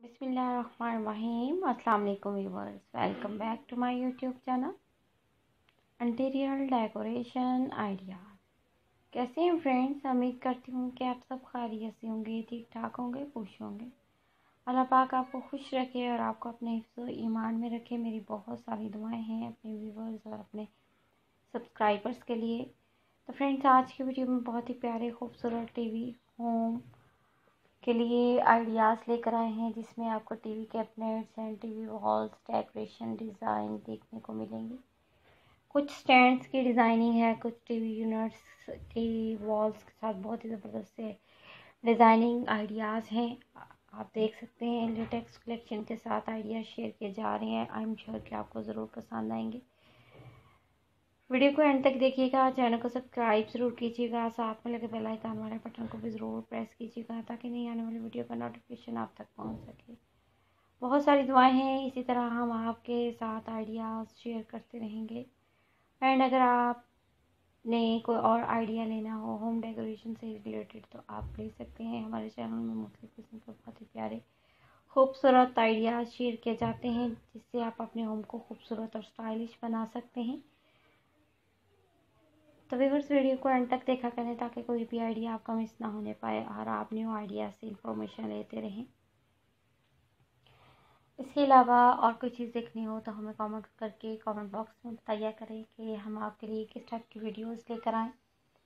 बिस्मिल्लाहिर्रहमानिर्रहीम। अस्सलाम वालेकुम viewers, welcome back to my YouTube channel interior decoration idea. कैसे हैं फ्रेंड्स? उम्मीद करती हूँ कि आप सब खैरियत से होंगे, ठीक ठाक होंगे, खुश होंगे। अल्लाह पाक आपको खुश रखे और आपको अपने हिफ्ज़ ईमान में रखे। मेरी बहुत सारी दुआएं हैं अपने व्यूअर्स और अपने सब्सक्राइबर्स के लिए। तो फ्रेंड्स, आज की वीडियो में बहुत ही प्यारे खूबसूरत टीवी होम के लिए आइडियाज़ लेकर आए हैं, जिसमें आपको TV cabinets and TV walls decoration design देखने को मिलेंगे। कुछ स्टैंड्स की डिज़ाइनिंग है, कुछ टीवी यूनिट्स की वॉल्स के साथ बहुत ही ज़बरदस्त से डिज़ाइनिंग आइडियाज़ हैं। आप देख सकते हैं लेटेक्स कलेक्शन के साथ आइडियाज़ शेयर किए जा रहे हैं। आई एम श्योर कि आपको ज़रूर पसंद आएंगे। वीडियो को एंड तक देखिएगा, चैनल को सब्सक्राइब ज़रूर कीजिएगा, साथ में लगे बेल आइकन वाले बटन को भी ज़रूर प्रेस कीजिएगा ताकि नई आने वाली वीडियो का नोटिफिकेशन आप तक पहुंच सके। बहुत सारी दुआएं हैं, इसी तरह हम आपके साथ आइडियाज़ शेयर करते रहेंगे। एंड अगर आपने कोई और आइडिया लेना हो होम डेकोरेशन से रिलेटेड तो आप ले सकते हैं। हमारे चैनल में मुख्तलिफ किस्म के बहुत ही प्यारे खूबसूरत आइडियाज़ शेयर किए जाते हैं, जिससे आप अपने होम को खूबसूरत और स्टाइलिश बना सकते हैं। तो व्यूअर्स, वीडियो को एंड तक देखा करें ताकि कोई भी आइडिया आपका मिस ना होने पाए और आप न्यू आइडिया से इंफॉर्मेशन लेते रहें। इसके अलावा और कोई चीज़ देखनी हो तो हमें कमेंट करके कमेंट बॉक्स में बताया करें कि हम आपके लिए किस टाइप की वीडियोस लेकर आएँ।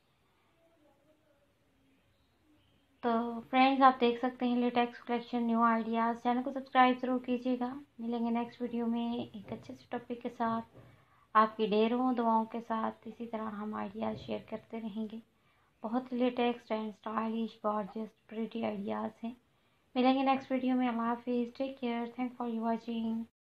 तो फ्रेंड्स, आप देख सकते हैं latest collection new ideas. Channel को सब्सक्राइब ज़रूर कीजिएगा। मिलेंगे नेक्स्ट वीडियो में एक अच्छे से टॉपिक के साथ, आपकी ढेरों दुआओं के साथ। इसी तरह हम आइडियाज़ शेयर करते रहेंगे। बहुत latest and stylish gorgeous pretty ideas हैं। मिलेंगे नेक्स्ट वीडियो में। अल्लाह हाफिज़, take care, thank for you watching.